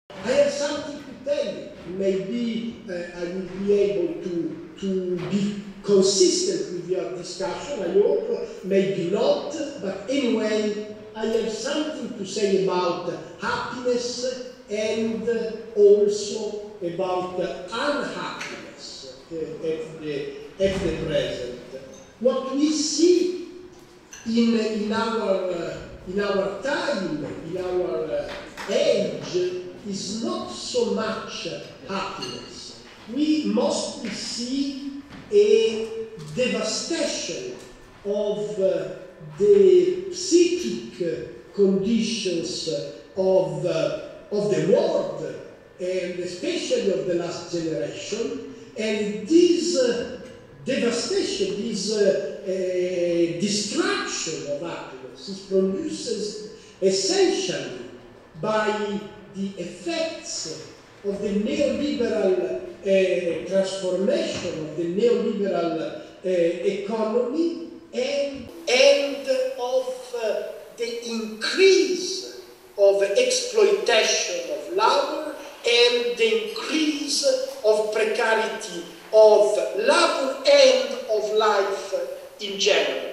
I have something to tell you. Maybe I will be able to be consistent with your discussion, I hope, maybe not, but anyway, I have something to say about happiness and also about unhappiness at the present. What we see in our time, in our age, is not so much happiness. We mostly see a devastation of the psychic conditions of the world, and especially of the last generation, and this devastation, this destruction of happiness is produced essentially by the effects of the neoliberal transformation of the neoliberal economy and of the increase of exploitation of labor and the increase of precarity of labor and of life in general.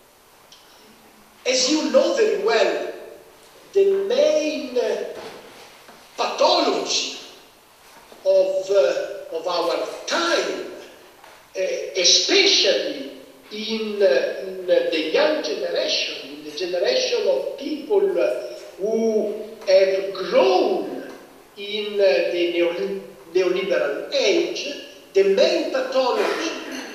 As you know very well, the main pathology of our time, especially in the young generation, in the generation of people who have grown in the neoliberal age, the main pathology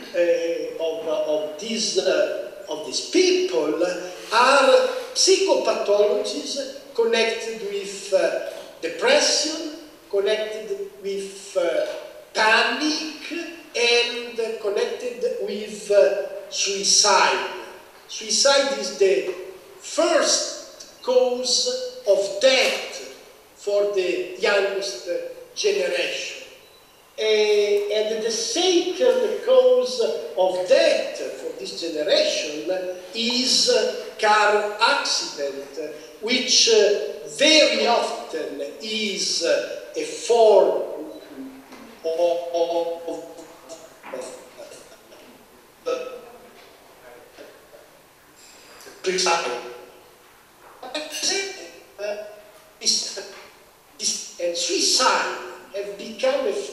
of these people are psychopathologies connected with depression, connected with panic, and connected with suicide. Suicide is the first cause of death for the youngest generation. And the second cause of death for this generation is car accident, which very often is a form of and suicide have become a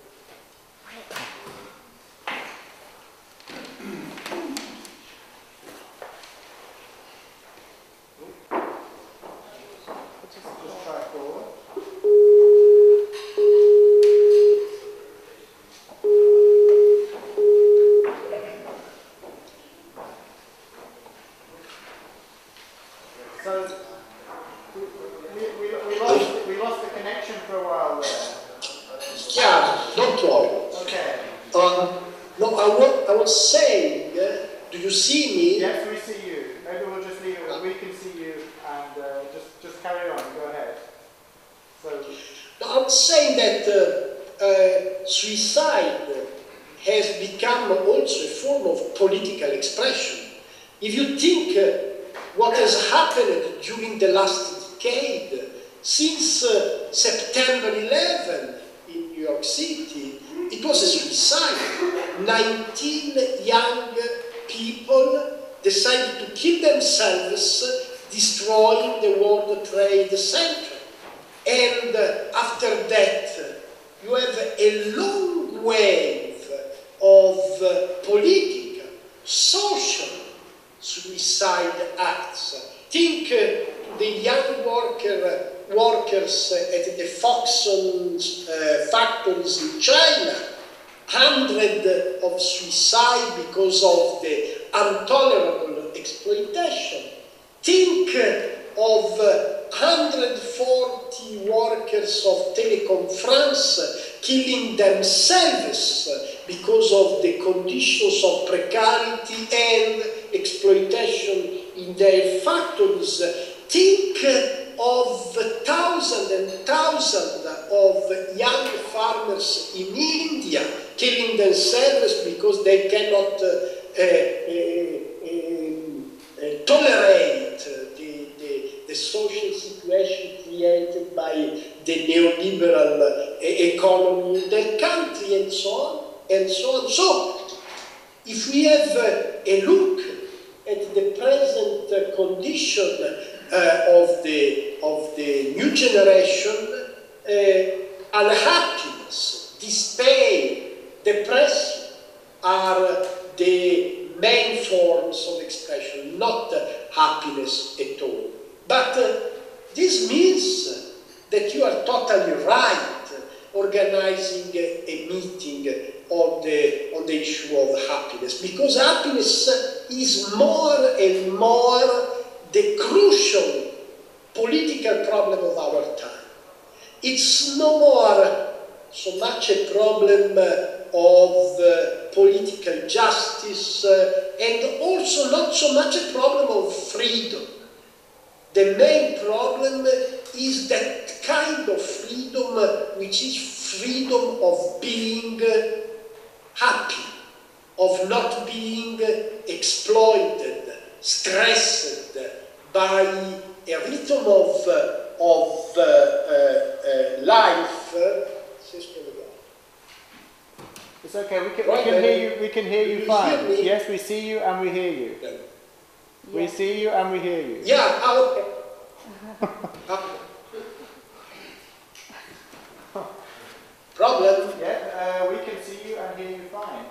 suicide has become also a form of political expression. If you think what has happened during the last decade, since September 11 in New York City, it was a suicide. 19 young people decided to kill themselves, destroying the World Trade Center. And after that, you have a long wave of political, social suicide acts. Think the young workers at the Foxconn factories in China, hundreds of suicides because of the intolerable exploitation. Think of 140 workers of Telecom France killing themselves because of the conditions of precarity and exploitation in their factories. Think of thousands and thousands of young farmers in India killing themselves because they cannot tolerate the social situation created by the neoliberal economy in their country, and so on, and so on. So, if we have a look at the present condition of the new generation, unhappiness, despair, depression are the main forms of expression, not happiness at all. But this means that you are totally right organizing a meeting on the issue of happiness, because happiness is more and more the crucial political problem of our time. It's no more so much a problem of political justice and also not so much a problem of freedom. The main problem is that kind of freedom which is freedom of being happy, of not being exploited, stressed by a rhythm of life. It's okay. We can hear you fine. Yes, we see you and we hear you. Yeah. We see you and we hear you. Yeah. Okay. Problem? Yeah, we can see you and hear you fine.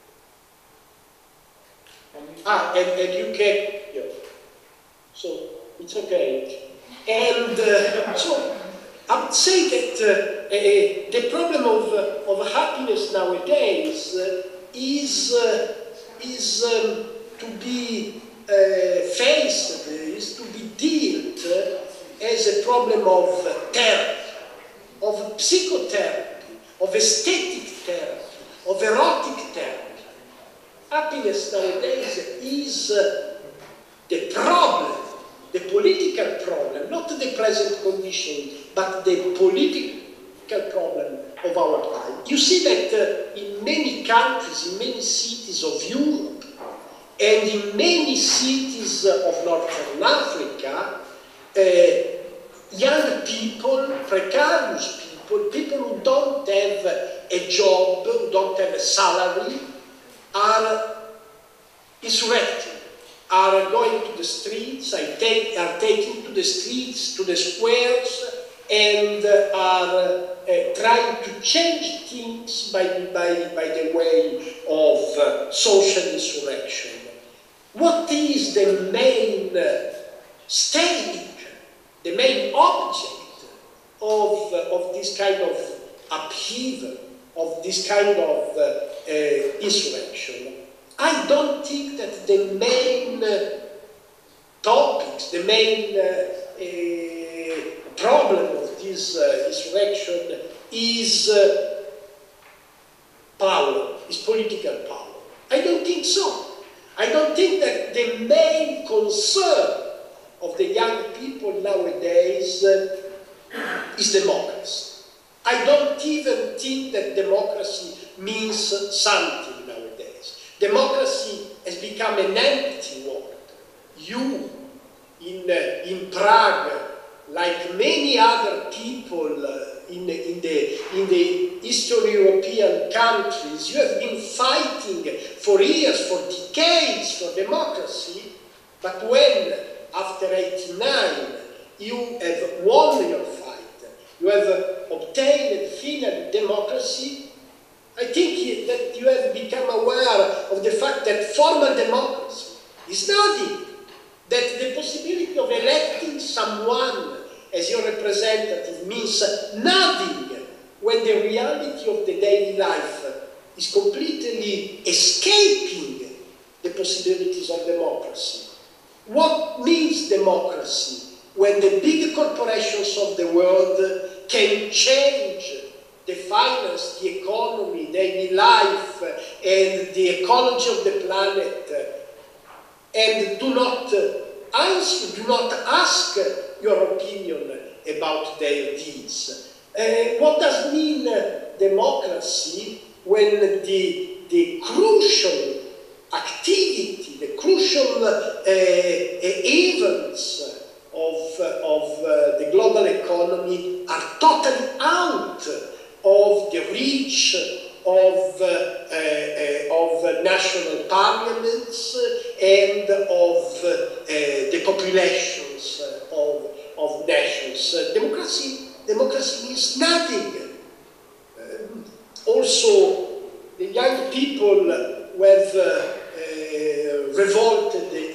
And you can. Yeah. So it's okay. And so I would say that the problem of happiness nowadays is to be faced, is to be dealt as a problem of therapy, of psychotherapy, of aesthetic therapy, of erotic therapy. Happiness nowadays is the problem, the political problem, not the present condition, but the political problem of our time. You see that in many countries, in many cities of Europe, and in many cities of Northern Africa, young people, precarious people, people who don't have a job, who don't have a salary, are insurrecting, are going to the streets, are taking to the streets, to the squares, and are trying to change things by the way of social insurrection. What is the main stake, the main object of this kind of upheaval, of this kind of insurrection? I don't think that the main topics, the main problem of this insurrection is power, is political power. I don't think so. I don't think that the main concern of the young people nowadays is democracy. I don't even think that democracy means something nowadays. Democracy has become an empty word. You, in Prague, like many other people in the Eastern European countries, you have been fighting for years, for decades, for democracy. But when, after '89, you have won your fight, you have obtained final democracy, I think that you have become aware of the fact that formal democracy is nothing, that the possibility of electing someone as your representative means nothing when the reality of the daily life is completely escaping the possibilities of democracy. What means democracy when the big corporations of the world can change the finance, the economy, daily life, and the ecology of the planet, and do not answer, do not ask your opinion about their deeds? What does mean democracy when the crucial activity, the crucial events the global economy are totally out of the reach of national parliaments and of the populations of nations. Democracy means nothing. Also, the young people who have revolted in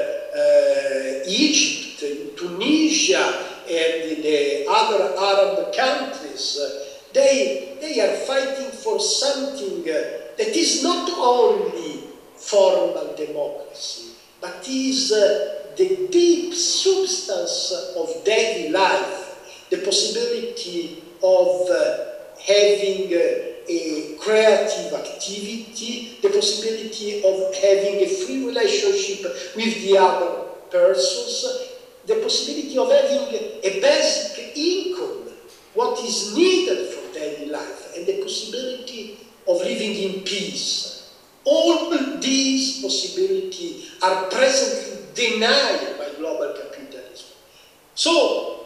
Egypt, in Tunisia, and in the other Arab countries, they are fighting for something that is not only formal democracy, but is the deep substance of daily life, the possibility of having a creative activity, the possibility of having a free relationship with the other persons, the possibility of having a basic income, what is needed for daily life, and the possibility of living in peace. All these possibilities are presently denied by global capitalism. So,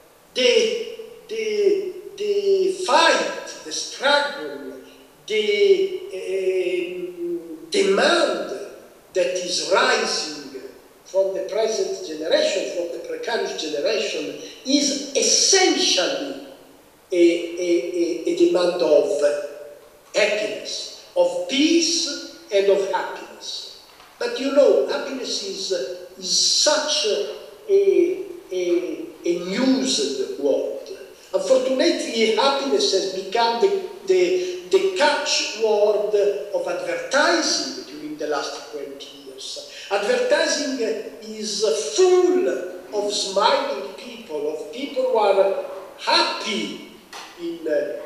the fight, the struggle, the demand that is rising from the present generation, from the precarious generation, is essentially a demand of happiness, of peace and of happiness. But you know, happiness is such a used word. Unfortunately, happiness has become the catchword of advertising during the last 20 years. Advertising is full of smiling people, of people who are happy in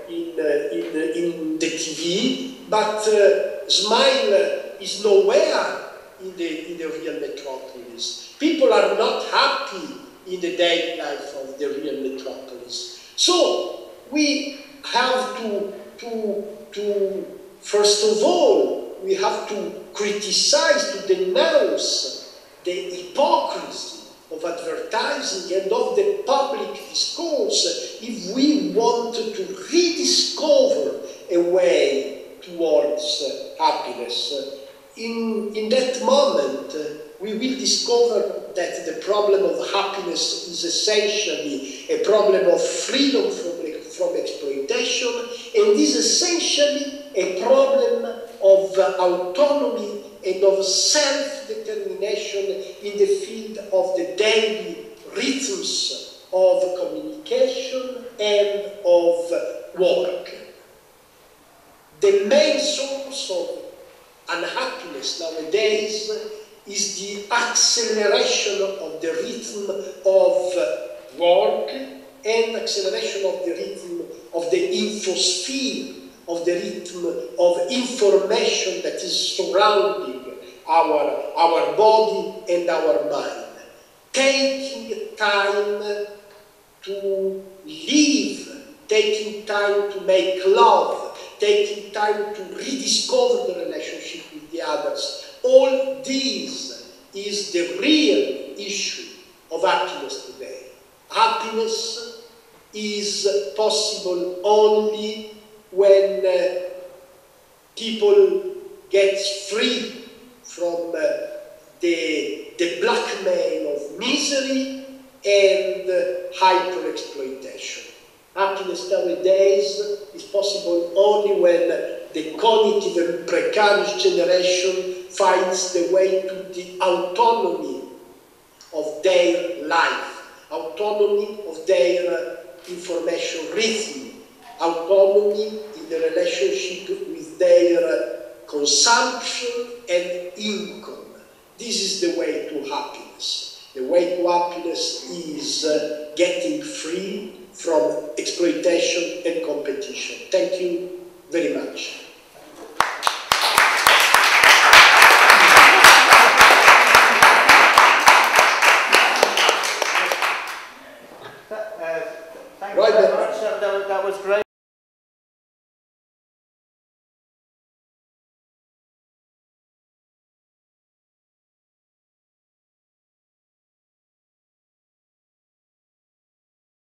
the TV, but smile is nowhere in the real metropolis. People are not happy in the daily life of the real metropolis. So we have to first of all, we have to criticize, to denounce the hypocrisy of advertising and of the public discourse if we want to rediscover a way towards happiness. In that moment, we will discover that the problem of happiness is essentially a problem of freedom from exploitation, and is essentially a problem of autonomy and of self-determination in the field of the daily rhythms of communication and of work. The main source of unhappiness nowadays is the acceleration of the rhythm of work and acceleration of the rhythm of the infosphere, of the rhythm of information that is surrounding our body and our mind. Taking time to live, taking time to make love, taking time to rediscover the relationship with the others. All this is the real issue of happiness today. Happiness is possible only when people get free from the blackmail of misery and hyper-exploitation. Happiness nowadays is possible only when the cognitive and precarious generation finds the way to the autonomy of their life, autonomy of their information rhythm, autonomy in the relationship with their consumption and income. This is the way to happiness. The way to happiness is getting free from exploitation and competition. Thank you very much. Thank you very much. That was great.